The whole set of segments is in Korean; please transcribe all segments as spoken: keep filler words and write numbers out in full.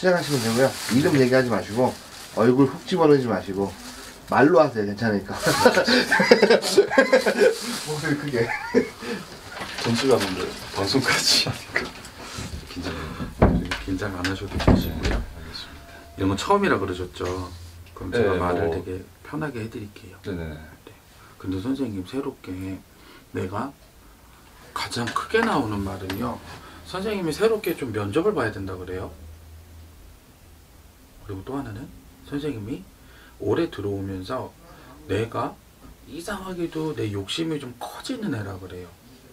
시작하시면 되고요. 이름 얘기하지 마시고 얼굴 훅 집어넣지 마시고 말로 하세요. 괜찮으니까. 목소리 크게. 전주가는데 방송까지 하니까 긴장 긴장 안 하셔도 되시고요. 네, 알겠습니다. 이런 건 처음이라 그러셨죠. 그럼 제가 네, 말을 뭐... 되게 편하게 해드릴게요. 네네. 네. 근데 선생님 새롭게 내가 가장 크게 나오는 말은요. 선생님이 새롭게 좀 면접을 봐야 된다 그래요. 그리고 또 하나는 선생님이 올해 들어오면서 내가 이상하게도 내 욕심이 좀 커지는 애라 그래요.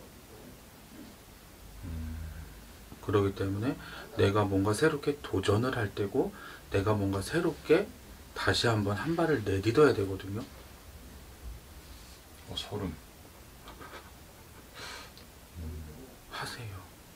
음, 그렇기 때문에 내가 뭔가 새롭게 도전을 할 때고 내가 뭔가 새롭게 다시 한번 한 발을 내딛어야 되거든요. 어, 소름. 음, 하세요.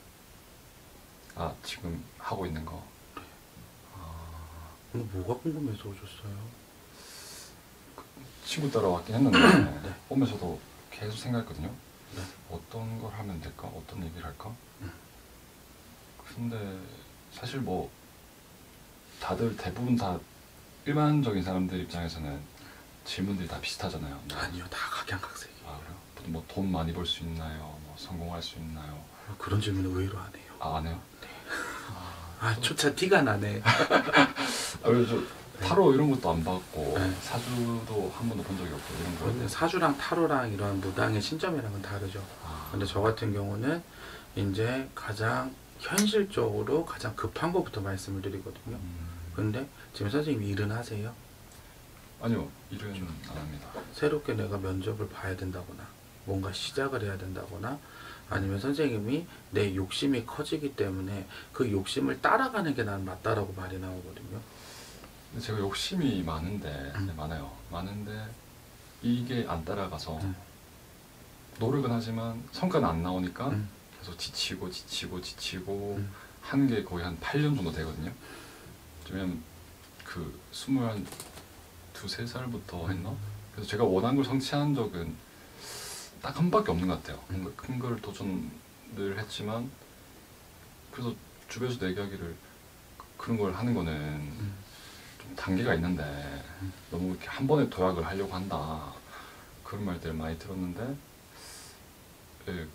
아, 지금 하고 있는 거? 네. 아, 오늘 뭐가 궁금해서 오셨어요? 그, 친구 따라왔긴 했는데 네. 오면서도 계속 생각했거든요. 네. 어떤 걸 하면 될까? 어떤 얘기를 할까? 음. 근데 사실 뭐 다들 대부분 다 일반적인 사람들 입장에서는 질문들이 다 비슷하잖아요. 뭐. 아니요, 다 각양각색이에요. 아, 그래요? 뭐 돈 많이 벌 수 있나요? 뭐 성공할 수 있나요? 그런 질문을 의외로 안 해요. 아, 안 해요? 네. 아, 아 조차 티가 나네. 아, 그래서 타로 이런 것도 안 받고 네. 사주도 한 번도 본 적이 없고 이런 거. 근데 사주랑 타로랑 이런 무당의 신점이랑은 다르죠. 아. 근데 저 같은 경우는 이제 가장 현실적으로 가장 급한 것부터 말씀을 드리거든요. 음. 근데 지금 선생님이 일은 하세요? 아니요, 일은 안 합니다. 새롭게 내가 면접을 봐야 된다거나 뭔가 시작을 해야 된다거나 아니면 선생님이 내 욕심이 커지기 때문에 그 욕심을 따라가는 게 난 맞다라고 말이 나오거든요. 근데 제가 욕심이 많은데 음. 네, 많아요. 많은데 이게 안 따라가서 음. 노력은 하지만 성과는 안 나오니까 음. 계속 지치고 지치고 지치고 음. 한 게 거의 한 팔 년 정도 되거든요. 왜냐면 그 스물 한 두세 살부터 했나? 그래서 제가 원한 걸 성취한 적은 딱 한 번밖에 없는 것 같아요. 음. 큰 걸 도전을 했지만 그래서 주변에서 얘기하기를 그런 걸 하는 거는 음. 좀 단계가 있는데 음. 너무 이렇게 한 번에 도약을 하려고 한다 그런 말들을 많이 들었는데 예,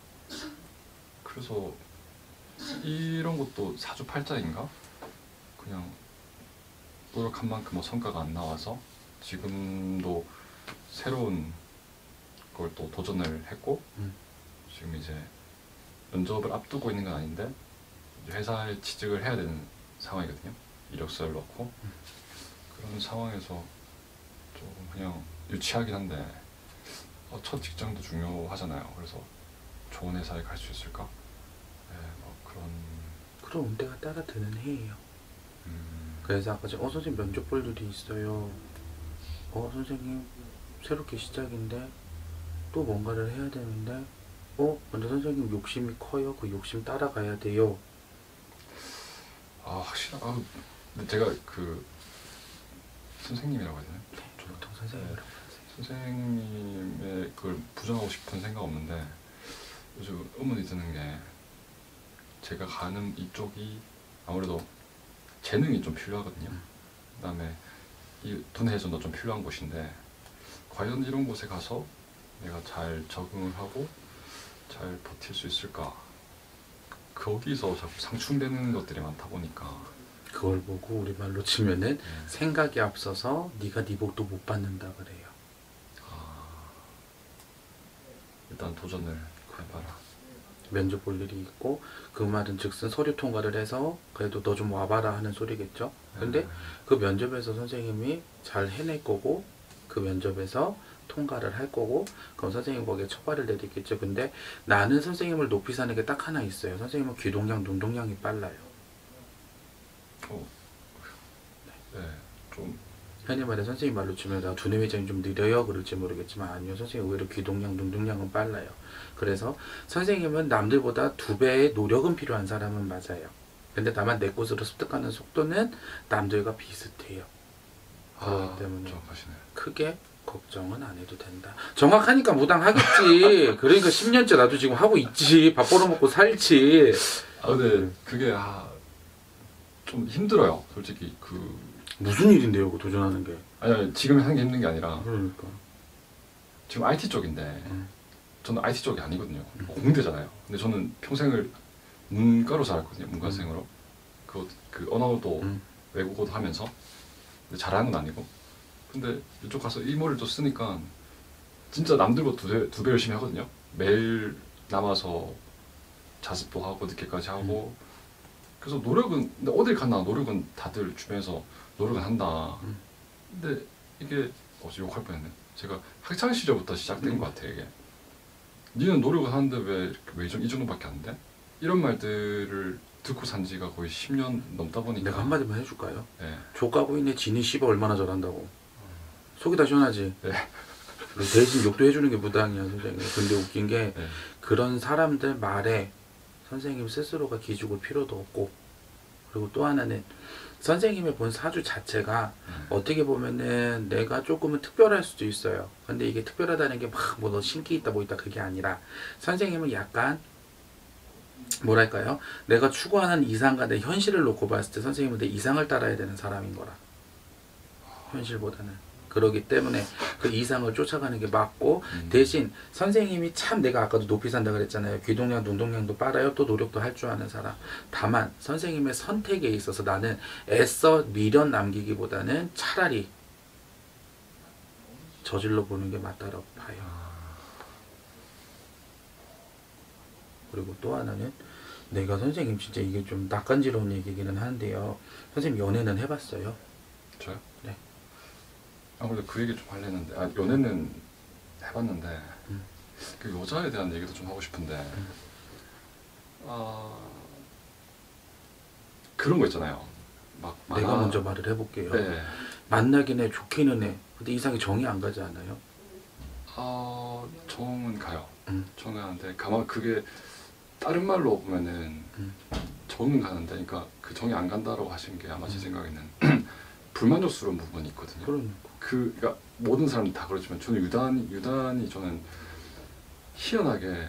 그래서 이런 것도 사주팔자인가? 그냥 노력한 만큼 뭐 성과가 안 나와서 지금도 새로운 걸 또 도전을 했고 음. 지금 이제 면접을 앞두고 있는 건 아닌데 이제 회사에 취직을 해야 되는 상황이거든요. 이력서를 넣고 음. 그런 상황에서 조금 그냥 유치하긴 한데 어, 첫 직장도 중요하잖아요. 그래서 좋은 회사에 갈 수 있을까? 네, 뭐 그런 그런 운대가 따라 드는 해예요. 음... 그래서 아까 어 선생님 면접 볼 일이 있어요. 어 선생님 새롭게 시작인데 또 뭔가를 해야 되는데 어 근데 선생님 욕심이 커요. 그 욕심 따라가야 돼요. 아 확실하. 아, 근데 제가 그 선생님이라고 해야 되나? 네, 보통 선생님이라고 하세요. 선생님의 그걸 부정하고 싶은 생각 없는데 요즘 의문이 드는 게 제가 가는 이쪽이 아무래도 재능이 좀 필요하거든요. 음. 그 다음에 이 두뇌 회전도 좀 필요한 곳인데 과연 이런 곳에 가서 내가 잘 적응을 하고 잘 버틸 수 있을까? 거기서 자꾸 상충되는 것들이 많다 보니까 그걸 보고 우리말로 치면은 네. 생각이 앞서서 네가 네 복도 못 받는다 그래요. 아, 일단 도전을 해봐라. 면접 볼 일이 있고 그 말은 즉슨 서류 통과를 해서 그래도 너 좀 와봐라 하는 소리겠죠. 근데 네. 그 면접에서 선생님이 잘 해낼 거고 그 면접에서 통과를 할 거고 그럼 선생님 거기에 처벌을 내리겠죠. 근데 나는 선생님을 높이 사는 게 딱 하나 있어요. 선생님은 귀동량, 눈동량이 빨라요. 어, 네, 좀 흔히 말해 선생님 말로 치면 나 두뇌 회전이 좀 느려요 그럴지 모르겠지만 아니요. 선생님 의외로 귀동량, 눈동량은 빨라요. 그래서 선생님은 남들보다 두 배의 노력은 필요한 사람은 맞아요. 근데 다만 내 곳으로 습득하는 속도는 남들과 비슷해요. 그렇기 아, 때문에 정확하시네. 크게 걱정은 안 해도 된다. 정확하니까 무당하겠지. 그러니까 십 년째 나도 지금 하고 있지. 밥 벌어먹고 살지. 아 근데 그게 아, 좀 힘들어요. 솔직히 그 무슨 일인데요, 그거 도전하는 게? 아니, 아니 지금 하는 게 힘든 게 아니라 그러니까. 지금 아이티 쪽인데 음. 저는 아이티 쪽이 아니거든요. 음. 공대잖아요. 근데 저는 평생을 문과로 자랐거든요. 문과생으로. 그, 그 언어도 음. 외국어도 하면서 근데 잘하는 건 아니고. 근데 이쪽 가서 일몰을 또 쓰니까 진짜 남들보다 두 배, 두 배 열심히 하거든요. 매일 남아서 자습도 하고 늦게까지 하고 음. 그래서 노력은 근데 어딜 갔나 노력은 다들 주변에서 노력은 한다. 음. 근데 이게 어제 욕할 뻔했네. 제가 학창 시절부터 시작된 음. 것 같아 이게. 니는 노력을 하는데 왜 왜 이 정도밖에 안 돼? 이런 말들을 듣고 산 지가 거의 십 년 넘다 보니까 내가 한마디만 해줄까요? 네. 조카부인의 진이 씨발 얼마나 잘한다고. 속이 다 시원하지. 네. 대신 욕도 해주는 게 무당이야 선생님. 근데 웃긴 게 네. 그런 사람들 말에 선생님 스스로가 기죽을 필요도 없고, 그리고 또 하나는 선생님의 본 사주 자체가 음. 어떻게 보면은 내가 조금은 특별할 수도 있어요. 근데 이게 특별하다는 게 막 뭐 너 신기 있다 뭐 있다 그게 아니라 선생님은 약간 뭐랄까요? 내가 추구하는 이상과 내 현실을 놓고 봤을 때 선생님은 내 이상을 따라야 되는 사람인 거라. 현실보다는. 그러기 때문에 그 이상을 쫓아가는 게 맞고, 음. 대신 선생님이 참 내가 아까도 높이 산다 그랬잖아요. 귀동량 눈동량도 빨아요. 또 노력도 할 줄 아는 사람. 다만 선생님의 선택에 있어서 나는 애써 미련 남기기보다는 차라리 저질러 보는 게 맞다라고 봐요. 그리고 또 하나는 내가 선생님 진짜 이게 좀 낯간지러운 얘기기는 한데요. 선생님 연애는 해봤어요? 저요? 네. 아무래도 그 얘기 좀 하려는데 아 연애는 해봤는데 음. 그 여자에 대한 얘기도 좀 하고 싶은데 음. 아 그런 거 있잖아요. 막 내가 만화- 먼저 말을 해볼게요. 네. 만나긴 해, 좋기는 해. 근데 이상하게 정이 안 가지 않아요? 아 정은 가요. 음. 정은 가는데 가만 그게 다른 말로 보면은 음. 정은 가는데 그러니까 그 정이 안 간다라고 하신 게 아마 제 음. 생각에는 불만족스러운 부분이 있거든요. 그러니까. 그 그러니까 모든 사람들이 다 그렇지만 저는 유단 유단이 저는 희한하게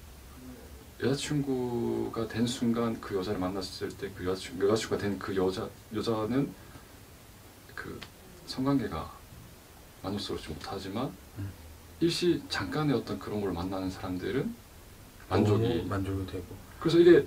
여자친구가 된 순간 그 여자를 만났을 때 그 여자친구 여자친구가 된 그 여자 여자는 그 성관계가 만족스럽지 못하지만 음. 일시 잠깐의 어떤 그런 걸 만나는 사람들은 만족이 너무 만족이 되고. 그래서 이게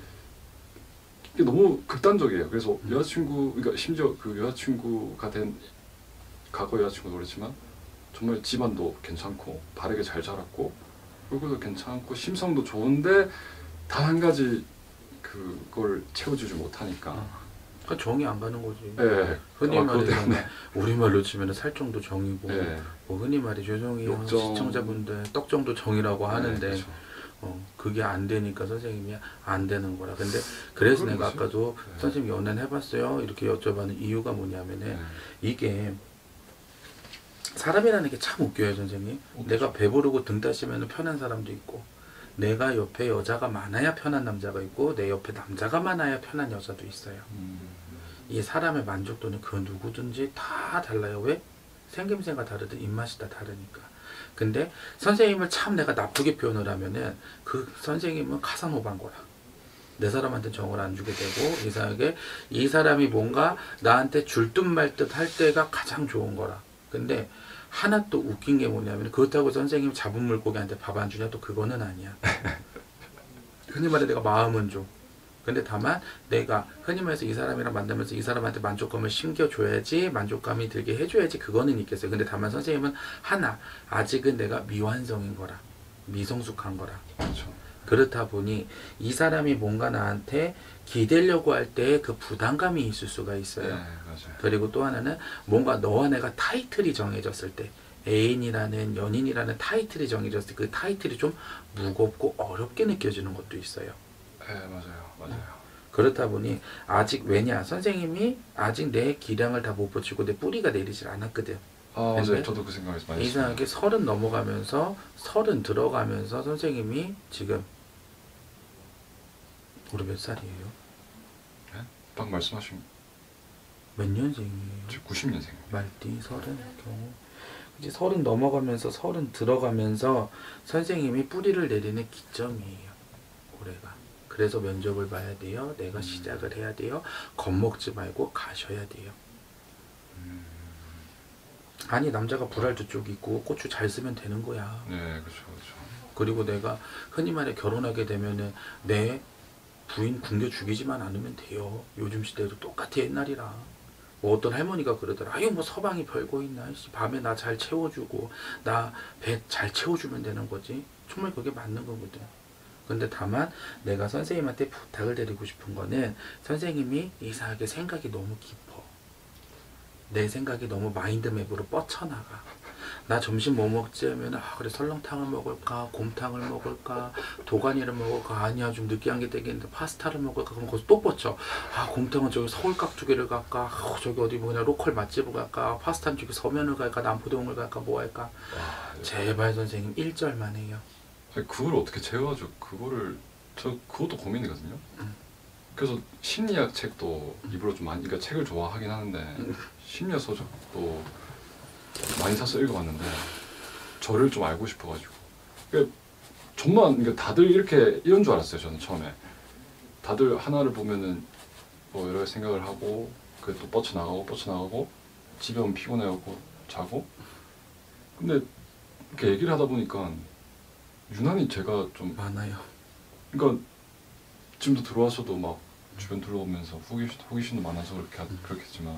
이게 너무 극단적이에요. 그래서 음. 여자친구 그러니까 심지어 그 여자친구가 된 과거 여자친구도 그렇지만 정말 집안도 괜찮고 바르게 잘 자랐고 얼굴도 괜찮고 심성도 좋은데 단 한 가지 그걸 채워주지 못하니까 그러니까 정이 안 가는 거지. 예, 흔히 아마 그것 말해서 때문에 우리말로 치면 살정도 정이고, 예, 뭐 흔히 말해 죄송해요 욕정. 시청자분들 떡정도 정이라고 하는데 예, 그렇죠. 어, 그게 안 되니까 선생님이 안 되는 거라. 근데 그래서 그런 내가 거지. 아까도 네. 선생님 연애는 해봤어요 이렇게 여쭤봐는 이유가 뭐냐면은 예. 이게 사람이라는 게 참 웃겨요 선생님. 웃기죠. 내가 배부르고 등 따시면 편한 사람도 있고, 내가 옆에 여자가 많아야 편한 남자가 있고, 내 옆에 남자가 많아야 편한 여자도 있어요. 음, 이 사람의 만족도는 그 누구든지 다 달라요. 왜? 생김새가 다르든 입맛이 다 다르니까. 근데 선생님을 참 내가 나쁘게 표현을 하면은 그 선생님은 카사노바인 거라. 내 사람한테 정을 안 주게 되고, 이상하게 이 사람이 뭔가 나한테 줄 듯 말 듯 할 때가 가장 좋은 거라. 근데 하나 또 웃긴 게 뭐냐면, 그렇다고 선생님 잡은 물고기한테 밥 안 주냐? 또 그거는 아니야. 흔히 말해 내가 마음은 줘. 근데 다만 내가 흔히 말해서 이 사람이랑 만나면서 이 사람한테 만족감을 심겨줘야지, 만족감이 들게 해줘야지, 그거는 있겠어요. 근데 다만 선생님은 하나, 아직은 내가 미완성인 거라. 미성숙한 거라. 그렇죠. 그렇다 보니 이 사람이 뭔가 나한테 기대려고 할 때 그 부담감이 있을 수가 있어요. 네, 맞아요. 그리고 또 하나는 뭔가 너와 내가 타이틀이 정해졌을 때, 애인이라는 연인이라는 타이틀이 정해졌을 때 그 타이틀이 좀 무겁고 어렵게 느껴지는 것도 있어요. 네, 맞아요, 맞아요. 그렇다 보니 아직, 왜냐 선생님이 아직 내 기량을 다 못 붙이고 내 뿌리가 내리질 않았거든. 아, 근데 맞아요. 저도 그 생각을 많이 했어요. 이상하게 서른 넘어가면서 서른 들어가면서 선생님이 지금 우리 몇 살이에요? 방 말씀하신 몇 년생이에요? 저 구십 년생. 말띠 서른 경우 이제 서른 넘어가면서 서른 들어가면서 선생님이 뿌리를 내리는 기점이에요. 올해가. 그래서 면접을 봐야 돼요. 내가 음. 시작을 해야 돼요. 겁먹지 말고 가셔야 돼요. 음. 아니 남자가 불알도 쪽 있고 고추 잘 쓰면 되는 거야. 네, 그렇죠, 그렇죠. 그리고 내가 흔히 말해 결혼하게 되면은 내 부인 굶겨 죽이지만 않으면 돼요. 요즘 시대도 똑같아 옛날이랑. 뭐 어떤 할머니가 그러더라. 아유 뭐 서방이 별거 있나. 씨, 밤에 나 잘 채워주고 나 배 잘 채워주면 되는 거지. 정말 그게 맞는 거거든. 근데 다만 내가 선생님한테 부탁을 드리고 싶은 거는 선생님이 이상하게 생각이 너무 깊어. 내 생각이 너무 마인드맵으로 뻗쳐나가. 나 점심 뭐 먹지 하면 아 그래 설렁탕을 먹을까 곰탕을 먹을까 도가니를 먹을까 아니야 좀 느끼한 게 되겠는데 파스타를 먹을까 그럼 거기서 또 뻗쳐. 아 곰탕은 저기 서울 깍두기를 갈까 아, 저기 어디 뭐냐 로컬 맛집을 갈까 파스타는 저기 서면을 갈까 남포동을 갈까 뭐 할까. 와, 제발 선생님 일 절만 해요. 아니, 그걸 어떻게 채워가지고 그거를 저 그것도 고민이거든요. 음. 그래서 심리학 책도 일부러 좀 많이, 그러니까 책을 좋아하긴 하는데 음. 심리학 서적도 많이 사서 읽어봤는데 저를 좀 알고 싶어가지고 그러니까 정말 그러니까 다들 이렇게 이런 줄 알았어요. 저는 처음에 다들 하나를 보면은 뭐 여러 가지 생각을 하고 그게 또 뻗쳐 나가고 뻗쳐 나가고 집에 오면 피곤해하고 자고. 근데 이렇게 얘기를 하다 보니까 유난히 제가 좀 많아요. 그러니까 지금도 들어와서도 막 주변 둘러보면서 호기심, 호기심도 많아서 그렇게 하- 그렇겠지만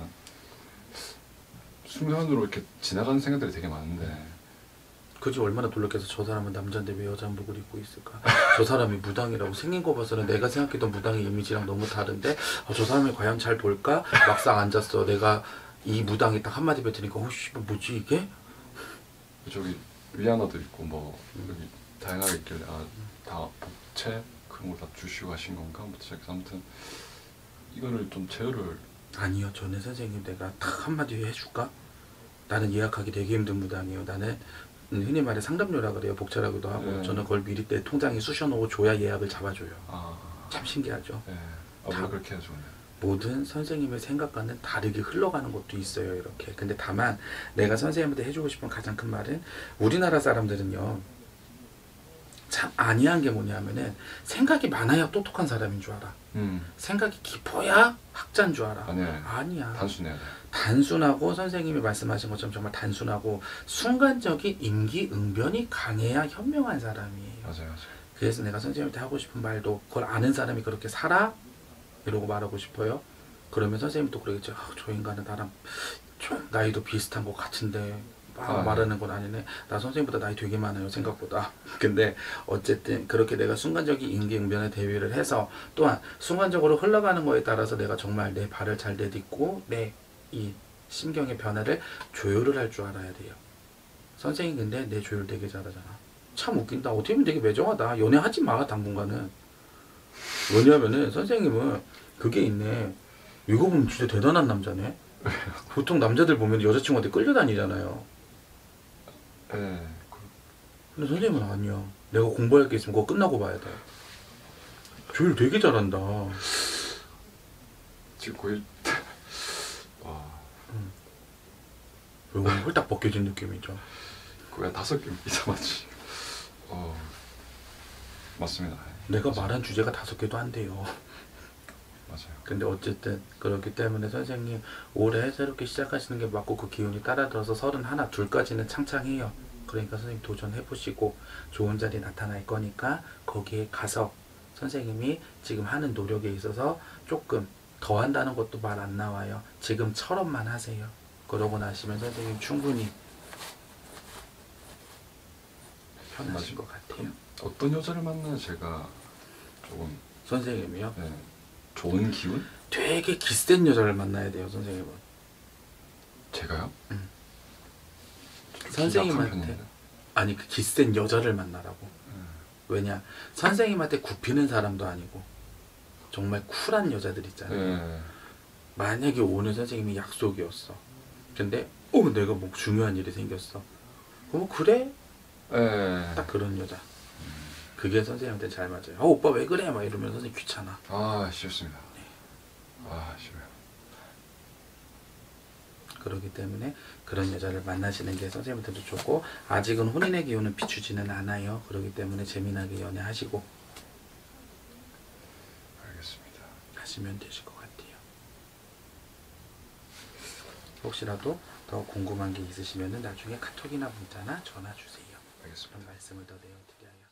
순간으로 이렇게 지나가는 생각들이 되게 많은데 그지 얼마나 놀랐겠어. 저 사람은 남자인데 왜 여자 한복을 입고 있을까. 저 사람이 무당이라고 생긴 거 봐서는 내가 생각했던 무당의 이미지랑 너무 다른데 아, 저 사람이 과연 잘 볼까. 막상 앉았어. 내가 이 무당이 딱 한마디 뱉으니까 어씨 뭐지 이게. 저기 위안화도 있고 뭐 여기 다양하게 있길래 아 다 복채 그런 걸 다 주시고 하신 건가 부터 시작해서 아무튼 이거를 좀 제어를 아니요 저는 선생님 내가 딱 한마디 해줄까. 나는 예약하기 되게 힘든 무당이에요. 나는 흔히 말해 상담료라 그래요. 복채라고도 하고 네. 저는 그걸 미리 내 통장에 쑤셔놓고 줘야 예약을 잡아줘요. 아, 참 신기하죠. 네. 아, 뭐 그렇게 해야죠. 네. 모든 선생님의 생각과는 다르게 흘러가는 것도 있어요. 이렇게. 근데 다만 내가 선생님한테 해주고 싶은 가장 큰 말은 우리나라 사람들은요 참 아니한 게 뭐냐면은 생각이 많아야 똑똑한 사람인 줄 알아. 음, 생각이 깊어야 학자인 줄 알아. 아니에요. 아니야. 단순해야 돼. 단순하고 선생님이 말씀하신 것처럼 정말 단순하고 순간적인 임기응변이 강해야 현명한 사람이에요. 맞아요, 맞아요. 그래서 내가 선생님한테 하고 싶은 말도 그걸 아는 사람이 그렇게 살아? 이러고 말하고 싶어요. 그러면 선생님도 그러겠죠. 아, 저 인간은 나랑 좀 나이도 비슷한 것 같은데 막 아, 말하는 건 아니네. 나 선생님보다 나이 되게 많아요 생각보다. 근데 어쨌든 그렇게 내가 순간적인 임기응변에 대비를 해서 또한 순간적으로 흘러가는 거에 따라서 내가 정말 내 발을 잘 내딛고 내 이 심경의 변화를 조율을 할 줄 알아야 돼요. 선생님 근데 내 조율 되게 잘하잖아. 참 웃긴다. 어떻게 보면 되게 매정하다. 연애하지 마 당분간은. 왜냐하면은 선생님은 그게 있네. 이거 보면 진짜 대단한 남자네. 보통 남자들 보면 여자친구한테 끌려다니잖아요. 네. 근데 선생님은 아니야. 내가 공부할 게 있으면 그거 끝나고 봐야 돼. 조율 되게 잘한다. 지금 거의 와 이건 홀딱 벗겨진 느낌이죠. 거의 한 다섯 개 이상하지. 어 맞습니다. 내가 말한 주제가 다섯 개도 안 돼요. 맞아요. 근데 어쨌든 그렇기 때문에 선생님 올해 새롭게 시작하시는 게 맞고 그 기운이 따라들어서 서른하나 둘까지는 창창해요. 그러니까 선생님 도전해보시고 좋은 자리 나타날 거니까 거기에 가서 선생님이 지금 하는 노력에 있어서 조금 더 한다는 것도 말 안 나와요. 지금처럼만 하세요. 그러고 나시면 선생님 충분히 편하실 것 같아요. 어떤 여자를 만나야 제가 조금 선생님이요? 네, 좋은 기운? 되게 기센 여자를 만나야 돼요. 선생님은. 제가요? 음. 좀 선생님한테 약한 편인데. 아니 그 기센 여자를 만나라고. 음. 왜냐 선생님한테 굽히는 사람도 아니고 정말 쿨한 여자들 있잖아요. 네. 만약에 오늘 선생님이 약속이었어. 근데 어 내가 뭐 중요한 일이 생겼어. 어 그래? 네. 딱 그런 여자. 그게 선생님한테 잘 맞아요. 아 오빠 왜 그래? 막 이러면 선생님 귀찮아. 아 싫습니다. 아 싫어요. 그렇기 때문에 그런 여자를 만나시는 게 선생님한테도 좋고 아직은 혼인의 기운은 비추지는 않아요. 그렇기 때문에 재미나게 연애하시고 하시면 되실 것 같아요. 혹시라도 더 궁금한 게 있으시면 나중에 카톡이나 문자나 전화 주세요. 알겠습니다. 그런 말씀을 더 내어드려요.